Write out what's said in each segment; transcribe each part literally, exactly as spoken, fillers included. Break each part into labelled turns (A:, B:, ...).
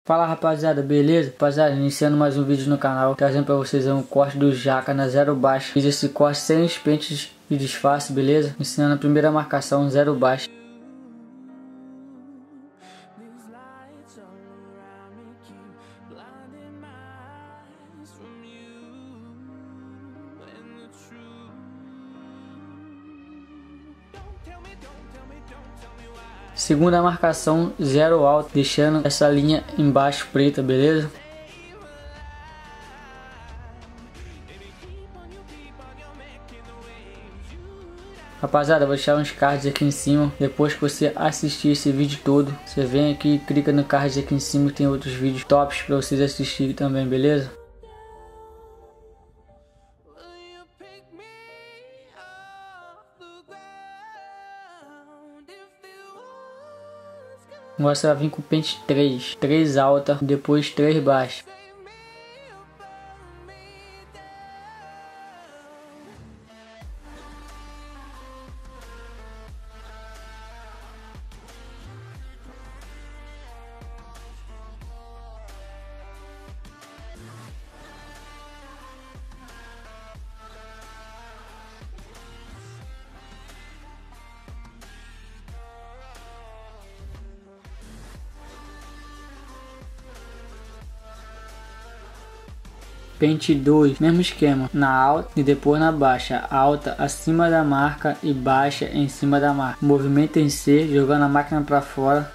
A: Fala rapaziada, beleza? Rapaziada, iniciando mais um vídeo no canal, trazendo pra vocês um corte do Jaca na zero baixo. Fiz esse corte sem os pentes de disfarce, beleza? Ensinando a primeira marcação, zero baixo. Segunda marcação, zero alto, deixando essa linha embaixo preta, beleza? Rapaziada, vou deixar uns cards aqui em cima. Depois que você assistir esse vídeo todo, você vem aqui e clica no card aqui em cima, que tem outros vídeos tops pra vocês assistirem também, beleza? Agora você vai vir com o pente três, três alta, depois três baixa. Pente dois, mesmo esquema, na alta e depois na baixa, alta acima da marca e baixa em cima da marca. Movimento em C, jogando a máquina para fora.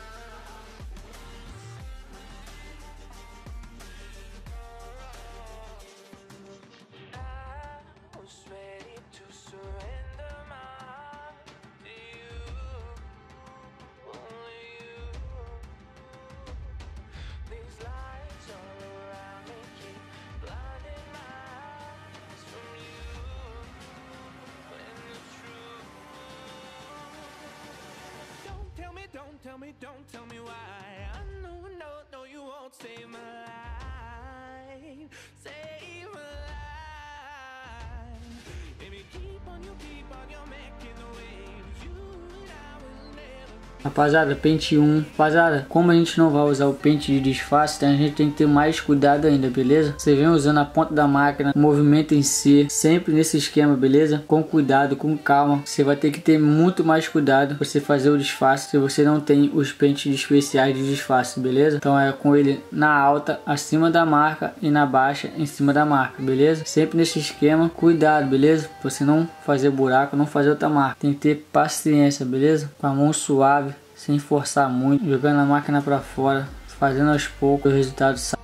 B: Don't tell me, don't tell me why. I know, no, no, you won't save my life. Save my life. Baby, keep on, you keep on, you're making the waves. You and I will never.
A: Rapaziada, pente um. Rapaziada, como a gente não vai usar o pente de disfarce, então a gente tem que ter mais cuidado ainda, beleza? Você vem usando a ponta da máquina, movimento em C, sempre nesse esquema, beleza? Com cuidado, com calma. Você vai ter que ter muito mais cuidado pra você fazer o disfarce se você não tem os pentes especiais de disfarce, beleza? Então é com ele na alta, acima da marca, e na baixa, em cima da marca, beleza? Sempre nesse esquema, cuidado, beleza? Pra você não fazer buraco, não fazer outra marca. Tem que ter paciência, beleza? Com a mão suave, sem forçar muito, jogando a máquina para fora, fazendo aos poucos, o resultado sai.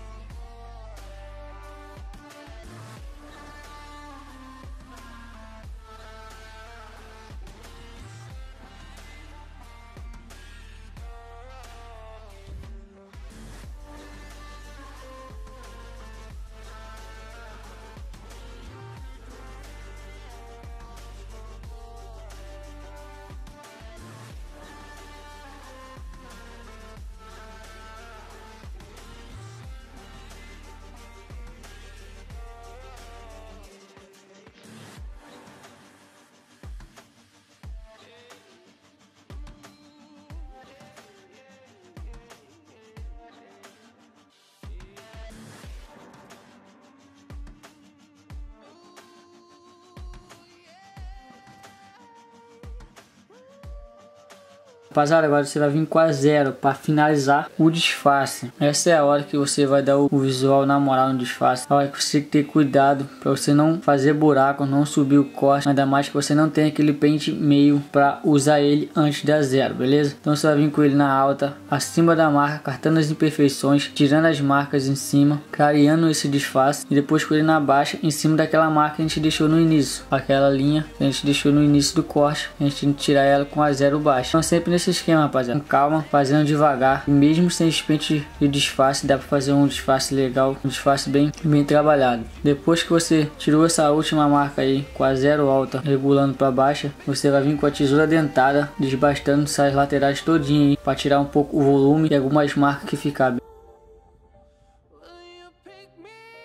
A: Rapaziada, agora você vai vir com a zero para finalizar o disfarce. Essa é a hora que você vai dar o visual na moral no disfarce. A hora que você tem que ter cuidado para você não fazer buraco, não subir o corte, ainda mais que você não tem aquele pente meio para usar ele antes da zero, beleza? Então você vai vir com ele na alta, acima da marca, cartando as imperfeições, tirando as marcas em cima, clareando esse disfarce, e depois com ele na baixa, em cima daquela marca que a gente deixou no início, aquela linha que a gente deixou no início do corte, a gente tem que tirar ela com a zero baixa. Então sempre nesse esquema, rapaziada, com calma, fazendo devagar, e mesmo sem os pentes de disfarce, dá para fazer um disfarce legal, um disfarce bem, bem trabalhado. Depois que você tirou essa última marca aí com a zero alta, regulando para baixa, você vai vir com a tesoura dentada, desbastando essas laterais todinha para tirar um pouco o volume e algumas marcas que ficar.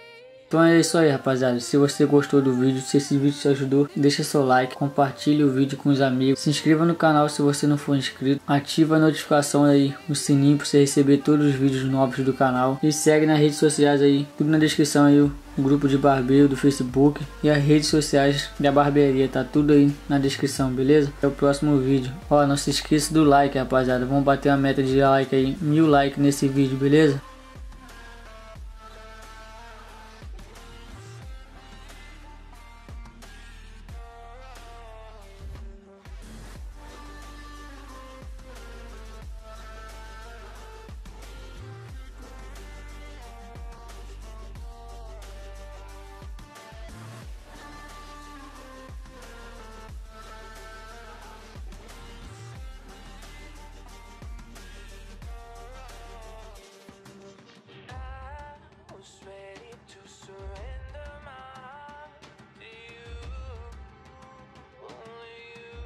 A: Então é isso aí, rapaziada. Se você gostou do vídeo, se esse vídeo te ajudou, deixa seu like, compartilhe o vídeo com os amigos, se inscreva no canal se você não for inscrito, ativa a notificação aí, o sininho para você receber todos os vídeos novos do canal e segue nas redes sociais aí, tudo na descrição aí, o grupo de barbeiro do Facebook e as redes sociais da barbearia, tá tudo aí na descrição, beleza? Até o próximo vídeo. Ó, não se esqueça do like, rapaziada. Vamos bater uma meta de like aí, mil likes nesse vídeo, beleza?
B: Was ready to surrender my heart to you, only you.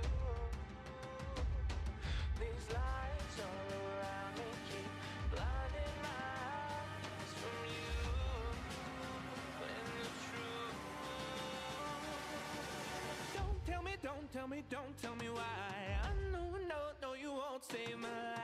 B: These lights all around me keep blinding my eyes from you and the truth. Don't tell me, don't tell me, don't tell me why. I know, no, no, you won't save my life.